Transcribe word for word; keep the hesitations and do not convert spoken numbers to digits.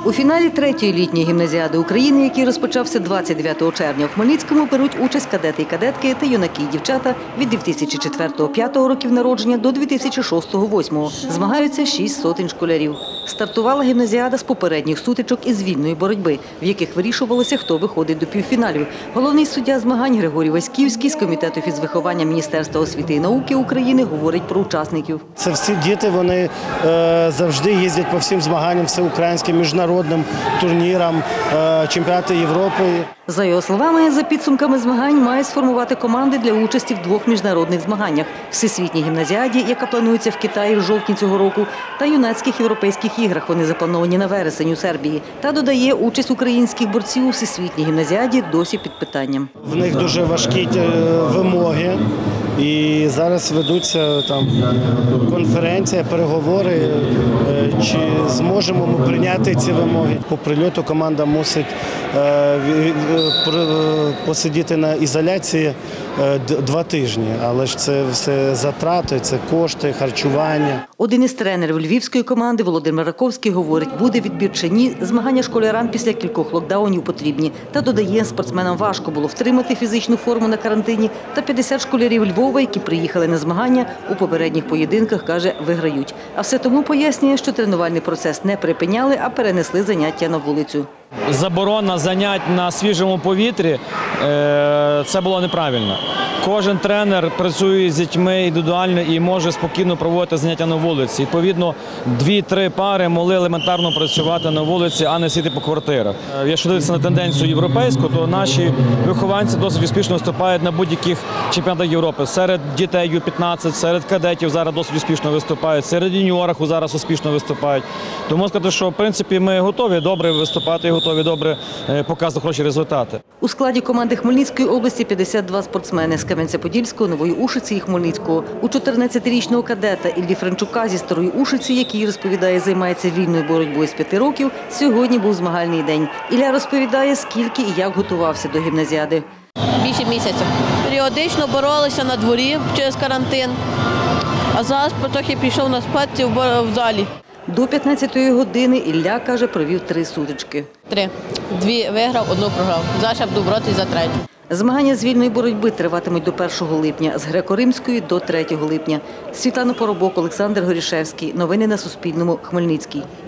У фіналі третьої літньої гімназіади України, який розпочався двадцять дев'ятого червня у Хмельницькому, беруть участь кадети і кадетки та юнаки і дівчата від дві тисячі четвертого-п'ятого років народження до дві тисячі шостого-восьмого. Змагаються шість сотень школярів. Стартувала гімназіада з попередніх сутичок із вільної боротьби, в яких вирішувалося, хто виходить до півфіналів. Головний суддя змагань Григорій Васьківський з Комітету фізвиховання Міністерства освіти і науки України говорить про учасників. Це всі діти, вони е, завжди їздять по всім змаганням, всеукраїнським, міжнародним турнірам, е, чемпіонати Європи. За його словами, за підсумками змагань мають сформувати команди для участі в двох міжнародних змаганнях – Всесвітній гімназіаді, яка планується в Китаї в жовтні цього року, та юнацьких європейських іграх, вони заплановані на вересень у Сербії. Та додає, участь українських борців у Всесвітній гімназіаді досі під питанням. В них дуже важкі вимоги. І зараз ведуться там конференція, переговори, чи зможемо ми прийняти ці вимоги. По прильоту команда мусить посидіти на ізоляції два тижні, але ж це все затрати, це кошти, харчування. Один із тренерів львівської команди, Володимир Раковський, говорить, буде відбір чи ні, змагання школярам після кількох локдаунів потрібні. Та додає, спортсменам важко було втримати фізичну форму на карантині, та п'ятдесят школярів Львова, які приїхали на змагання, у попередніх поєдинках, каже, виграють. А все тому пояснює, що тренувальний процес не припиняли, а перенесли заняття на вулицю. Заборона занять на свіжому повітрі – це було неправильно. Кожен тренер працює з дітьми індивідуально і може спокійно проводити заняття на вулиці. Відповідно, дві-три пари могли елементарно працювати на вулиці, а не сидіти по квартирах. Якщо дивитися на тенденцію європейську, то наші вихованці досить успішно виступають на будь-яких чемпіонатах Європи. Серед дітей ю п'ятнадцять, серед кадетів зараз досить успішно виступають, серед юніорів зараз успішно виступають. Тому сказати, що в принципі ми готові добре виступати і готові добре показувати хороші результати. У складі команди Хмельницької області п'ятдесят два спортсмени з Кам'янця-Подільського, Нової Ушиці і Хмельницького. У чотирнадцятирічного кадета Іллі Франчука зі Старої Ушиці, який, розповідає, займається вільною боротьбою з п'яти років, сьогодні був змагальний день. Ілля розповідає, скільки і як готувався до гімназіади. Більше місяця. Періодично боролися на дворі через карантин, а зараз потрохи пішов на спадці в залі. До п'ятнадцятої години Ілля, каже, провів три сутички. Три. Дві виграв, одну програв. Зараз буду боротися за третю. Змагання з вільної боротьби триватимуть до першого липня, з греко-римської – до третього липня. Світлана Поробок, Олександр Горішевський. Новини на Суспільному. Хмельницький.